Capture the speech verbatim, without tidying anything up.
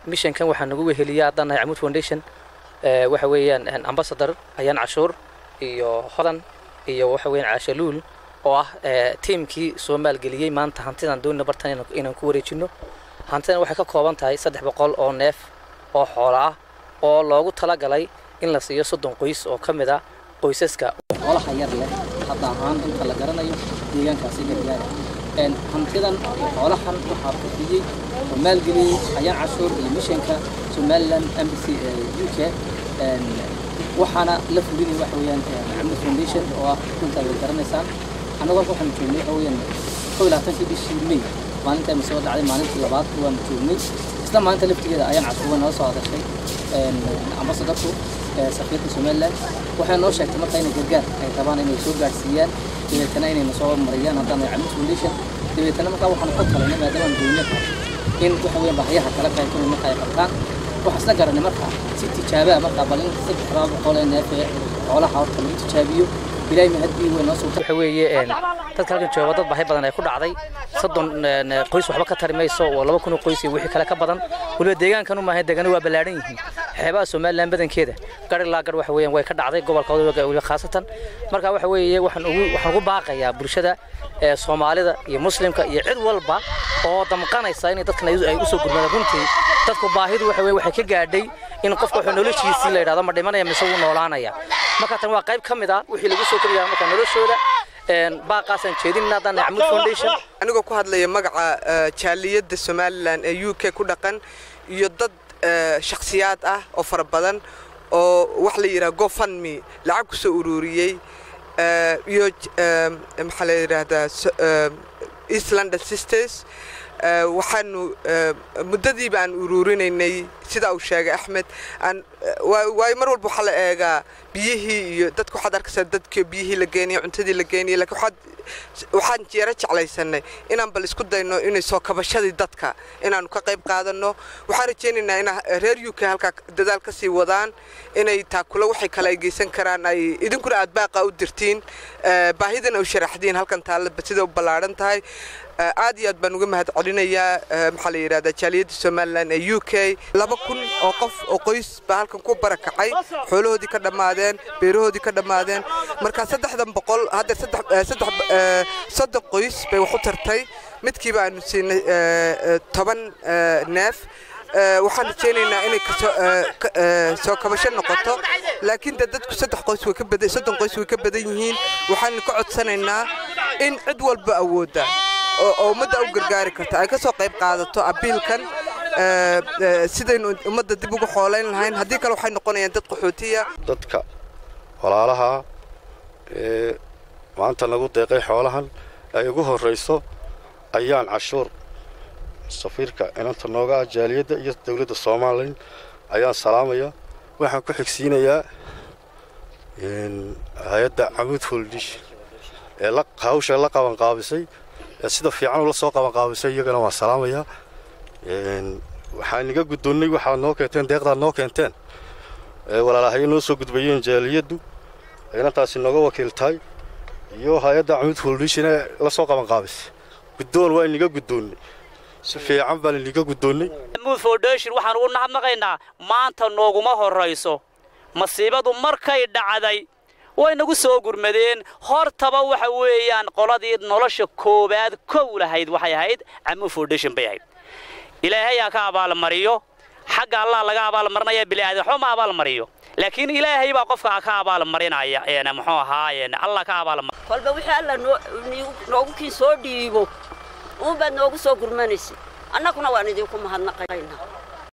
mission kan waxaan ugu weheliyaa hadana Amuud Foundation ee waxa weeyaan ambassador ayaan cashuur iyo hodan iyo waxa weeyaan Caashaluul oo ah teamkii Soomaal galiyay maanta hantidan doonina bartan inaan ku wareejino hantidan waxay ka kooban tahay saddex boqol oo neef oo xoolo ah oo loogu tala galay in la siiyo soddon qoys oo kamid ah qoysaska xoolaha yar leh hadda aan inta la garanayo deegaankaasi gargaar een hantidan xoolahan waxa ku fidiyay Soomaal galiyay ayaan cashuur iyo missionka Somaliland Embassy U K een waxana la fulinay waxa weeyaan Amuud Foundation oo ah inta la garanaysaan anagu waxaan joognay haween kow iyo labaatan bishii May maalinta soo dhacday maalintii labaad waan joognay isla maalinta laftigeeda ayaan cashuur noo soo hadashay een ambassadorku safiirka Somaliland waxay noo sheegtay marka inay gargaar ay rabaan inay soo gaarsiiyaan deegaanka inay soo mariyaan hadana Amuud Foundation deegaanka marka waxaan ku talanay maadaama dawladda in waxa weeyaan baahiyaha kala qaybsan marka ay qabtaan waxa isla garanay marka si tijaabo marka balin saddex boqol oo neef xoolaha horta lagu tijaabiyo bilay ma hadii way noo soo waxa weeyeen dadka halkan jooga dad baahi badan ay ku dhacday soddon qoys waxba ka tarimayso oo laba kun oo qoys iyo wixii kale ka badan waliba deegaankan u maahay deegaan waa balaaran yihiin xeebaha Soomaaliland badankeeda gari la gar waxa weeyaan way ka dhacday gobolkooda waliba khaasatan marka waxa weeye waxaan ugu waxaan ugu baaqayaa bulshada ee Soomaalida iyo Muslimka iyo cid walba oo damqanaysa in dadkan ay u soo gurmadaan runtii dadku baahidu waxa weeye waxay ka gaadhay in qofku wuxuu noloshiisa la yiraahdo ma dhimanaya mise uu noolaanaya marka tan waa qayb kamid ah wixii lagu soo koriyaa marka noloshooda een baaqasan jeedinna hadana Amuud Foundation aniga ku hadlaya magaca jaaliyada Somaliland ee U K ku dhaqan iyo dad shakhsiyaad ah oo fara badan oo wax la yiraahdo GoFundMe lacag ku soo ururiyay iyo maxaa la yiraahdaa East London Sisters waxaanu muddadii baan ururinaynay sida uu sheegay Axmed aan way mar walba waxa la eegaa biyihii iyo dadku waxaad arkaysaa dadka biyihii la geenay cuntadii la geenay laakiin waxaad waxaan jeera jeclaysanay inaan bal isku dayno inay soo kabashadii dadka inaan ka qayb qaadano waxaan rajaynaynaa in reer U K halka dadaal ka sii wadaan inay taakula waxay kala geysan karaan ay idinkuna aad baaqa u dirtiin baahidana u sharaxdiin halkan taal sida u balaaran tahay aad iyo aad baan uga mahad celinayaa maxaa la yiraahdaa jaaliyada Somaliland ee U K laba kun oo qof oo qoys baa halkan ku barakacay xoolahoodii ka dhamaadeen beerahoodii ka dhamaadeen marka saddexdan boqol hadda saddex saddex saddex qoys bay wax u tartay midkiiba aanu siinay toban neef waxaan rajaynaynaa inay soo kabasho noqoto laakiin dadku saddex qoys way ka badan soddon qoys way ka badan yihiin waxaan ka codsanaynaa in cid walba awooda oo umada u gargaari karta ay ka soo qayb qaadato abiilkan sidaynu umada dib ugu xoolayn lahayn hadii kale waxay noqonayaan dad qaxootiya dadka walaalaha ee maanta lagu deeqay xoolahan ay ugu horeyso ayaan cashuur safiirka inanta nooga jaaliyada iyo dawladda Soomaaliland ayaan salaamaya waxaan ku xigsiinayaa in hay'adda Amuud Foundation ee la qawsha la qaban qaabisay sida fiican oo la soo qaban qaabisay iyagana waa salaamaya een waxaan iga guddoonay waxa noo keenteen deeqda noo keenteen ee walaalahay noo soo gudbayeen jaaliyadu ayna taasi nooga wakiiltay iyo hay'adda Amuud Foundation la soo qaban qaabisay guddoon waa in iga guddoonay si fiican baan iga guddoonay Amuud Foundation waxaan ugu naxmadnaqaynaa maanta nooguma horeyso masiibadu markay dhacday way nagu soo gurmadeen hortaba waxa weeyaan qoladii nolosha koobaad kow lahayd waxay ahayd Amuud Foundation bay ahayd ilaahay ka abaal mariyo xagga Allah laga abaal marnaya bilaadan xuma abaal mariyo laakiin ilaahay baa qofka ka abaal marinaya ee muxuu ahaayeen Allah ka abaal mar kolba wixii Allah noogu kii soo dhiibo oo bad noogu soo gurmanaysa annaguna waan idinku mahadnaqaynaa